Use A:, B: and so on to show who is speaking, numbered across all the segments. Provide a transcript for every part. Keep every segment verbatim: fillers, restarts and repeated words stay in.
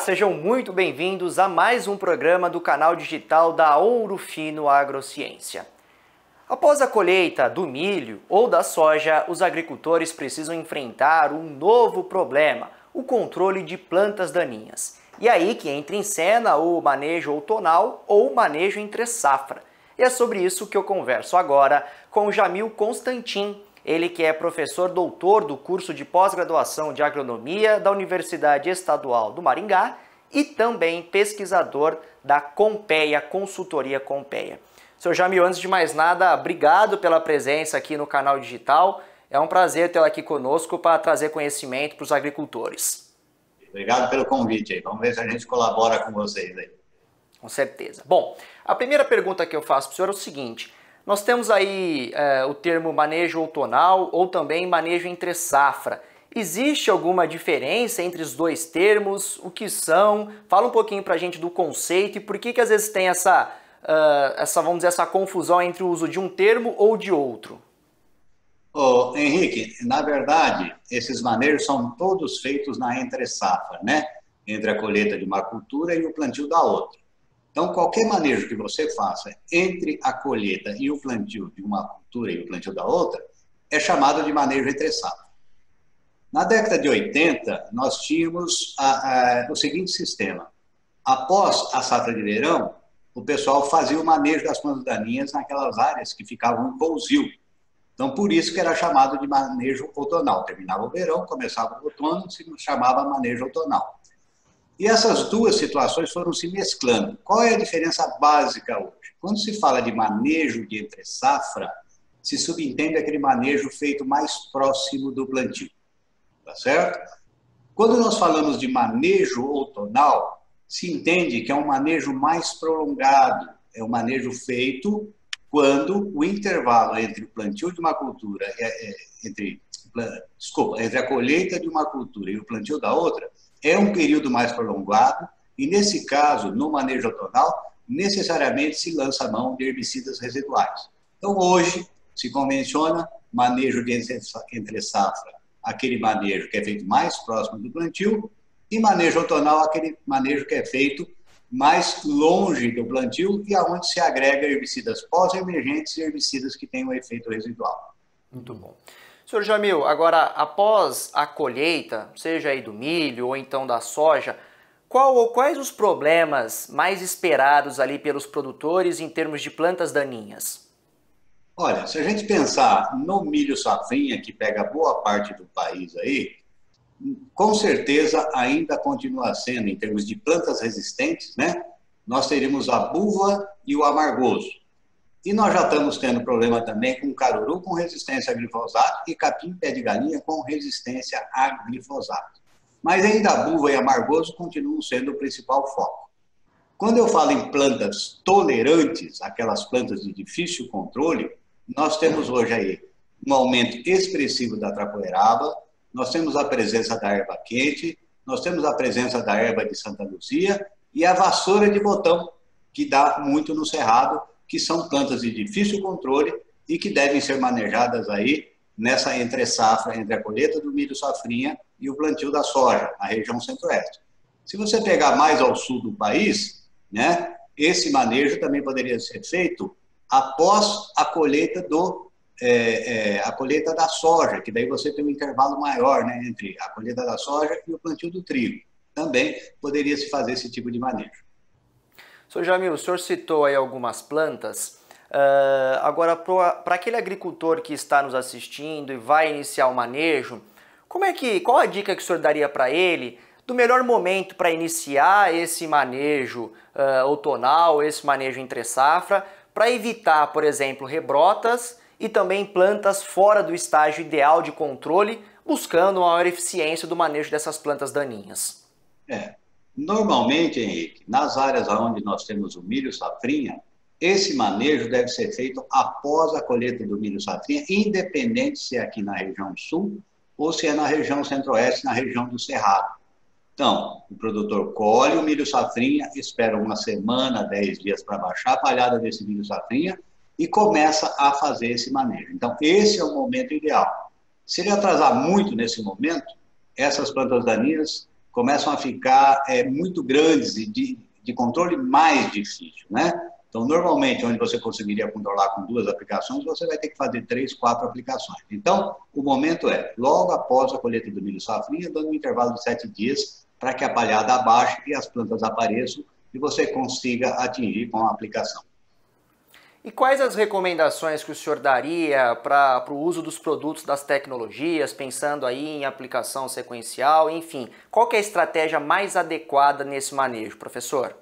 A: sejam muito bem-vindos a mais um programa do canal digital da Ouro Fino Agrociência. Após a colheita do milho ou da soja, os agricultores precisam enfrentar um novo problema, o controle de plantas daninhas. E aí que entra em cena o manejo outonal ou manejo entre safra. E é sobre isso que eu converso agora com o Jamil Constantin, ele que é professor doutor do curso de pós-graduação de agronomia da Universidade Estadual do Maringá e também pesquisador da Compeia, Consultoria Compeia. Senhor Jamil, antes de mais nada, obrigado pela presença aqui no canal digital. É um prazer tê-lo aqui conosco para trazer conhecimento para os agricultores.
B: Obrigado pelo convite aí. Vamos ver se a gente colabora com vocês aí.
A: Com certeza. Bom, a primeira pergunta que eu faço para o senhor é o seguinte. Nós temos aí é, o termo manejo outonal ou também manejo entre safra. Existe alguma diferença entre os dois termos? O que são? Fala um pouquinho para a gente do conceito e por que que às vezes tem essa, uh, essa, vamos dizer, essa confusão entre o uso de um termo ou de outro.
B: Ô, Henrique, na verdade, esses manejos são todos feitos na entre safra, né? Entre a colheita de uma cultura e o plantio da outra. Então, qualquer manejo que você faça entre a colheita e o plantio de uma cultura e o plantio da outra é chamado de manejo entre safra. Na década de oitenta, nós tínhamos a, a, o seguinte sistema. Após a safra de verão, o pessoal fazia o manejo das plantas daninhas naquelas áreas que ficavam em pousio. Então, por isso que era chamado de manejo outonal. Terminava o verão, começava o outono, se chamava manejo outonal. E essas duas situações foram se mesclando. Qual é a diferença básica hoje? Quando se fala de manejo de entre safra, se subentende aquele manejo feito mais próximo do plantio. Tá certo? Quando nós falamos de manejo outonal, se entende que é um manejo mais prolongado. É um manejo feito quando o intervalo entre o plantio de uma cultura, entre, desculpa, entre a colheita de uma cultura e o plantio da outra, é um período mais prolongado e, nesse caso, no manejo outonal, necessariamente se lança a mão de herbicidas residuais. Então, hoje, se convenciona manejo de entre safra, aquele manejo que é feito mais próximo do plantio, e manejo outonal, aquele manejo que é feito mais longe do plantio e aonde se agrega herbicidas pós-emergentes e herbicidas que têm um efeito residual.
A: Muito bom. Senhor Jamil, agora, após a colheita, seja aí do milho ou então da soja, qual ou quais os problemas mais esperados ali pelos produtores em termos de plantas daninhas?
B: Olha, se a gente pensar no milho safrinha, que pega boa parte do país aí, com certeza ainda continua sendo, em termos de plantas resistentes, né? Nós teríamos a buva e o amargoso. E nós já estamos tendo problema também com caruru com resistência a glifosato e capim pé de galinha com resistência a glifosato. Mas ainda a buva e amargoso continuam sendo o principal foco. Quando eu falo em plantas tolerantes, aquelas plantas de difícil controle, nós temos hoje aí um aumento expressivo da trapoeraba, nós temos a presença da erva quente, nós temos a presença da erva de Santa Luzia e a vassoura de botão, que dá muito no cerrado, que são plantas de difícil controle e que devem ser manejadas aí nessa entre safra, entre a colheita do milho safrinha e o plantio da soja, na região centro-oeste. Se você pegar mais ao sul do país, né, esse manejo também poderia ser feito após a colheita, do, é, é, a colheita da soja, que daí você tem um intervalo maior, né, entre a colheita da soja e o plantio do trigo. Também poderia se fazer esse tipo de manejo.
A: Senhor Jamil, o senhor citou aí algumas plantas. Uh, agora, para aquele agricultor que está nos assistindo e vai iniciar o manejo, como é que, qual a dica que o senhor daria para ele do melhor momento para iniciar esse manejo uh, outonal, esse manejo entre safra, para evitar, por exemplo, rebrotas e também plantas fora do estágio ideal de controle, buscando uma maior eficiência do manejo dessas plantas daninhas?
B: É. Normalmente, Henrique, nas áreas onde nós temos o milho safrinha, esse manejo deve ser feito após a colheita do milho safrinha, independente se é aqui na região sul ou se é na região centro-oeste, na região do Cerrado. Então, o produtor colhe o milho safrinha, espera uma semana, dez dias para baixar a palhada desse milho safrinha e começa a fazer esse manejo. Então, esse é o momento ideal. Se ele atrasar muito nesse momento, essas plantas daninhas começam a ficar é, muito grandes e de, de controle mais difícil, né? Então, normalmente, onde você conseguiria controlar com duas aplicações, você vai ter que fazer três, quatro aplicações. Então, o momento é logo após a colheita do milho safrinha, dando um intervalo de sete dias para que a palhada abaixe e as plantas apareçam e você consiga atingir com a aplicação.
A: E quais as recomendações que o senhor daria para o uso dos produtos das tecnologias, pensando aí em aplicação sequencial, enfim, qual que é a estratégia mais adequada nesse manejo, professor?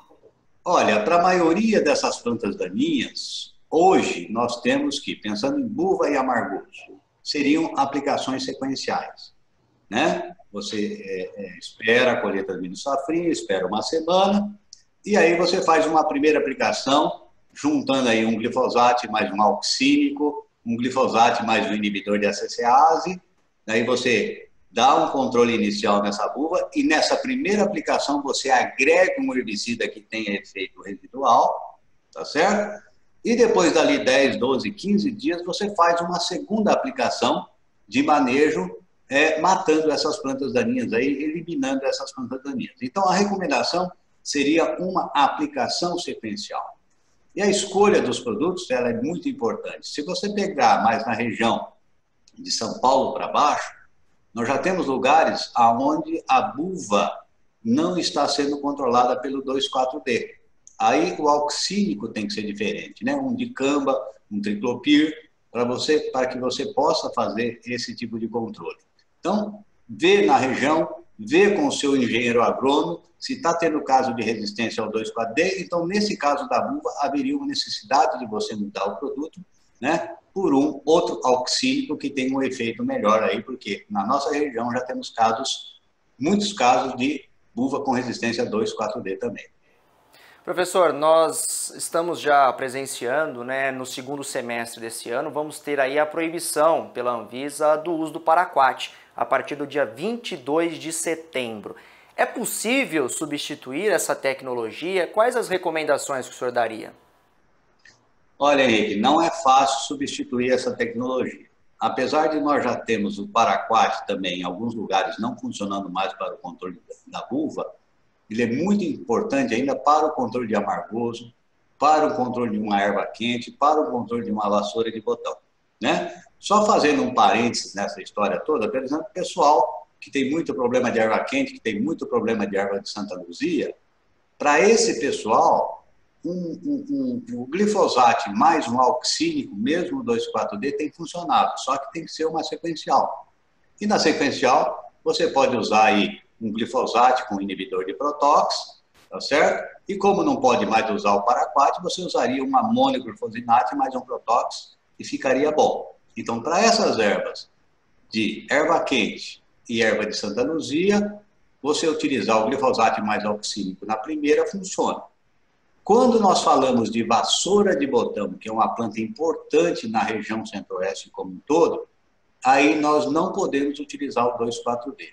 B: Olha, para a maioria dessas plantas daninhas, hoje nós temos que, pensando em buva e amargoso, seriam aplicações sequenciais, né? Você é, é, espera a colheita do milho safrinha, espera uma semana, e aí você faz uma primeira aplicação, juntando aí um glifosato mais um auxínico, um glifosato mais um inibidor de A C C ase, aí você dá um controle inicial nessa buva e nessa primeira aplicação você agrega um herbicida que tenha efeito residual, tá certo? E depois dali dez, doze, quinze dias você faz uma segunda aplicação de manejo, é, matando essas plantas daninhas aí, eliminando essas plantas daninhas. Então a recomendação seria uma aplicação sequencial. E a escolha dos produtos, ela é muito importante. Se você pegar mais na região de São Paulo para baixo, nós já temos lugares onde a buva não está sendo controlada pelo dois quatro D. Aí o auxínico tem que ser diferente, né? Um dicamba, um triclopir, para você, para que você possa fazer esse tipo de controle. Então, vê na região, vê com o seu engenheiro agrônomo, se está tendo caso de resistência ao dois quatro D, então nesse caso da buva haveria uma necessidade de você mudar o produto, né, por um outro auxínico que tem um efeito melhor aí, porque na nossa região já temos casos, muitos casos de buva com resistência a dois quatro D também.
A: Professor, nós estamos já presenciando, né, no segundo semestre desse ano, vamos ter aí a proibição pela Anvisa do uso do paraquat a partir do dia vinte e dois de setembro. É possível substituir essa tecnologia? Quais as recomendações que o senhor daria?
B: Olha, Henrique, não é fácil substituir essa tecnologia. Apesar de nós já termos o paraquat também em alguns lugares não funcionando mais para o controle da buva, ele é muito importante ainda para o controle de amargoso, para o controle de uma erva quente, para o controle de uma vassoura de botão, né? Só fazendo um parênteses nessa história toda, por exemplo, o pessoal que tem muito problema de erva quente, que tem muito problema de erva de Santa Luzia, para esse pessoal, um, um, um, o glifosato mais um auxínico, mesmo o dois quatro D, tem funcionado, só que tem que ser uma sequencial. E na sequencial, você pode usar aí um glifosato com inibidor de protóx, tá certo? E como não pode mais usar o paraquat, você usaria um amônio-glufosinato mais um protóx e ficaria bom. Então, para essas ervas de erva quente e erva de Santa Luzia, você utilizar o glifosato mais auxínico na primeira funciona. Quando nós falamos de vassoura de botão, que é uma planta importante na região centro-oeste como um todo, aí nós não podemos utilizar o dois quatro D,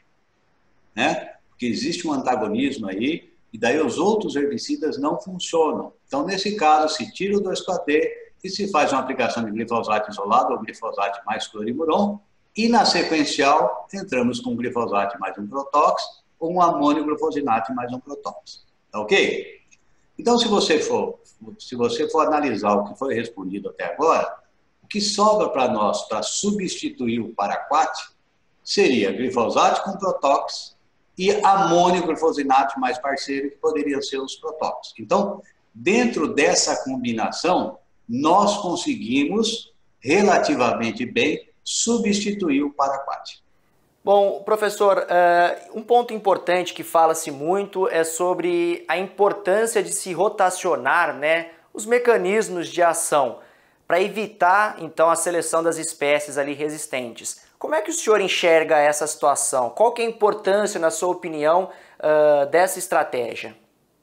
B: né? Porque existe um antagonismo aí, e daí os outros herbicidas não funcionam. Então, nesse caso, se tira o dois quatro D e se faz uma aplicação de glifosato isolado ou glifosato mais clorimuron, e na sequencial, entramos com glifosato mais um protóx, ou um amônio glufosinato mais um protóx. Tá ok? Então, se você for, se você for analisar o que foi respondido até agora, o que sobra para nós para substituir o paraquat seria glifosato com protóx e amônio glufosinato mais parceiro, que poderiam ser os protóx. Então, dentro dessa combinação, nós conseguimos relativamente bem substituir o paraquat.
A: Bom, professor, um ponto importante que fala-se muito é sobre a importância de se rotacionar, né, os mecanismos de ação para evitar, então, a seleção das espécies ali resistentes. Como é que o senhor enxerga essa situação? Qual que é a importância, na sua opinião, dessa estratégia?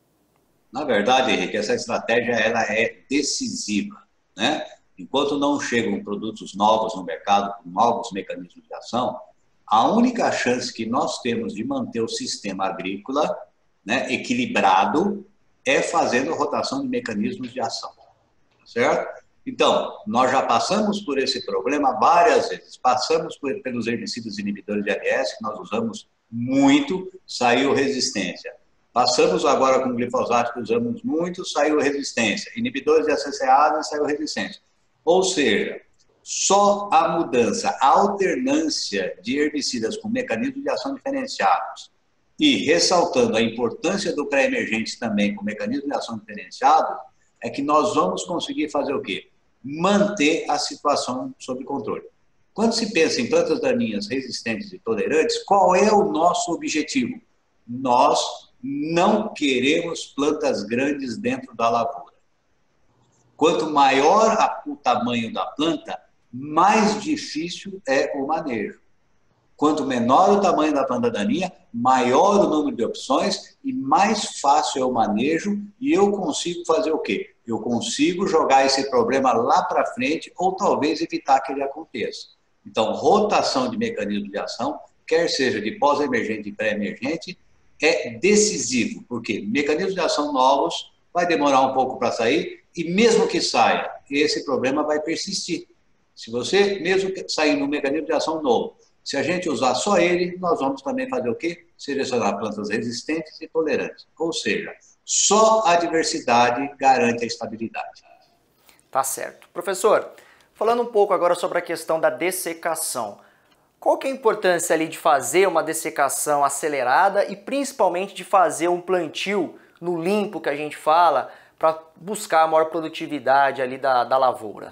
B: Na verdade, Henrique, essa estratégia ela é decisiva, né? Enquanto não chegam produtos novos no mercado com novos mecanismos de ação, a única chance que nós temos de manter o sistema agrícola, né, equilibrado é fazendo rotação de mecanismos de ação, certo? Então, nós já passamos por esse problema várias vezes. Passamos por, pelos herbicidas inibidores de A D S, que nós usamos muito, saiu resistência. Passamos agora com glifosato, que usamos muito, saiu resistência. Inibidores de associados, saiu resistência. Ou seja, só a mudança, a alternância de herbicidas com mecanismos de ação diferenciados e ressaltando a importância do pré-emergente também com mecanismo de ação diferenciado, é que nós vamos conseguir fazer o quê? Manter a situação sob controle. Quando se pensa em plantas daninhas resistentes e tolerantes, qual é o nosso objetivo? Nós não queremos plantas grandes dentro da lavoura. Quanto maior o tamanho da planta, mais difícil é o manejo. Quanto menor o tamanho da planta daninha, maior o número de opções e mais fácil é o manejo, e eu consigo fazer o quê? Eu consigo jogar esse problema lá para frente ou talvez evitar que ele aconteça. Então, rotação de mecanismo de ação, quer seja de pós-emergente e pré-emergente, é decisivo, porque mecanismos de ação novos vai demorar um pouco para sair e mesmo que saia, esse problema vai persistir. Se você, mesmo que sair num mecanismo de ação novo, se a gente usar só ele, nós vamos também fazer o quê? Selecionar plantas resistentes e tolerantes. Ou seja, só a diversidade garante a estabilidade.
A: Tá certo. Professor, falando um pouco agora sobre a questão da dessecação. Qual que é a importância ali de fazer uma dessecação acelerada e principalmente de fazer um plantio no limpo que a gente fala para buscar a maior produtividade ali da, da lavoura?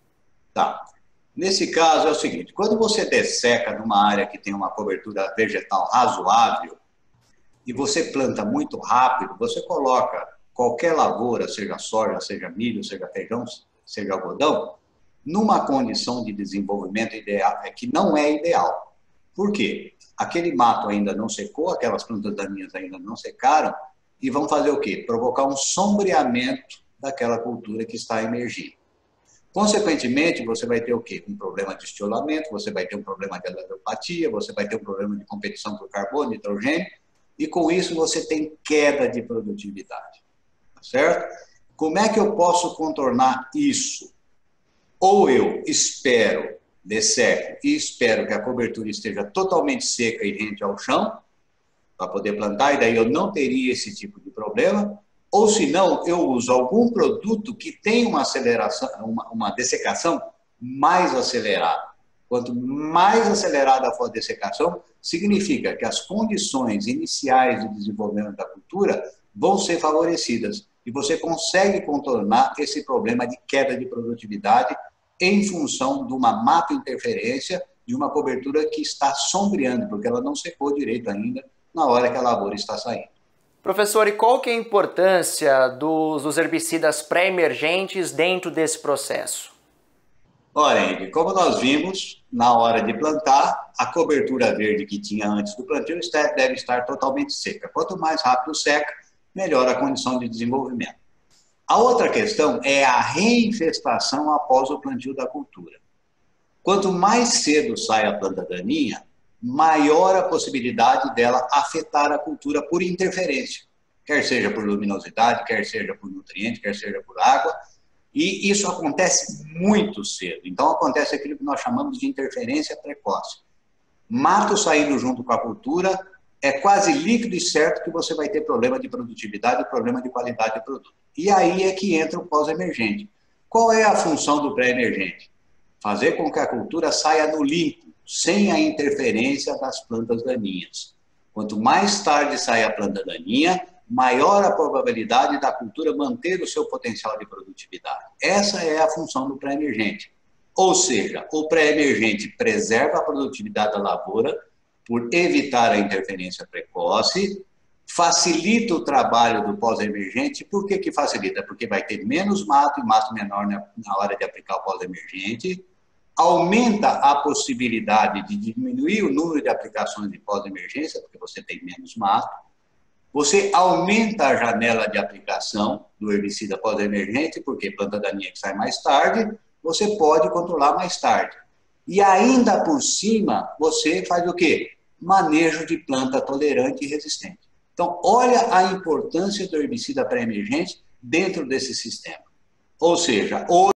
B: Tá. Nesse caso é o seguinte, quando você desseca numa área que tem uma cobertura vegetal razoável e você planta muito rápido, você coloca qualquer lavoura, seja soja, seja milho, seja feijão, seja algodão, numa condição de desenvolvimento ideal, é que não é ideal. Por quê? Aquele mato ainda não secou, aquelas plantas daninhas ainda não secaram, e vão fazer o quê? Provocar um sombreamento daquela cultura que está emergindo. Consequentemente, você vai ter o quê? Um problema de estiolamento, você vai ter um problema de alelopatia, você vai ter um problema de competição por carbono, nitrogênio, e com isso você tem queda de produtividade. Certo? Como é que eu posso contornar isso? Ou eu espero, desseco e espero que a cobertura esteja totalmente seca e rente ao chão, para poder plantar, e daí eu não teria esse tipo de problema, ou se não, eu uso algum produto que tem uma aceleração, uma, uma dessecação mais acelerada. Quanto mais acelerada for a dessecação, significa que as condições iniciais de desenvolvimento da cultura vão ser favorecidas, e você consegue contornar esse problema de queda de produtividade em função de uma mato-interferência, de uma cobertura que está sombreando, porque ela não secou direito ainda na hora que a lavoura está saindo.
A: Professor, e qual que é a importância dos, dos herbicidas pré-emergentes dentro desse processo?
B: Olha, Henrique, como nós vimos, na hora de plantar, a cobertura verde que tinha antes do plantio deve estar totalmente seca. Quanto mais rápido seca, melhor a condição de desenvolvimento. A outra questão é a reinfestação após o plantio da cultura. Quanto mais cedo sai a planta daninha, maior a possibilidade dela afetar a cultura por interferência, quer seja por luminosidade, quer seja por nutriente, quer seja por água, e isso acontece muito cedo. Então acontece aquilo que nós chamamos de interferência precoce. Mato saindo junto com a cultura, é quase líquido e certo que você vai ter problema de produtividade e problema de qualidade de produto. E aí é que entra o pós-emergente. Qual é a função do pré-emergente? Fazer com que a cultura saia no limpo, sem a interferência das plantas daninhas. Quanto mais tarde sai a planta daninha, maior a probabilidade da cultura manter o seu potencial de produtividade. Essa é a função do pré-emergente. Ou seja, o pré-emergente preserva a produtividade da lavoura por evitar a interferência precoce, facilita o trabalho do pós-emergente. Por que que facilita? Porque vai ter menos mato e mato menor na hora de aplicar o pós-emergente, aumenta a possibilidade de diminuir o número de aplicações de pós-emergência, porque você tem menos mato, você aumenta a janela de aplicação do herbicida pós-emergente, porque planta daninha que sai mais tarde, você pode controlar mais tarde. E ainda por cima, você faz o quê? Manejo de planta tolerante e resistente. Então, olha a importância do herbicida pré-emergente dentro desse sistema. Ou seja,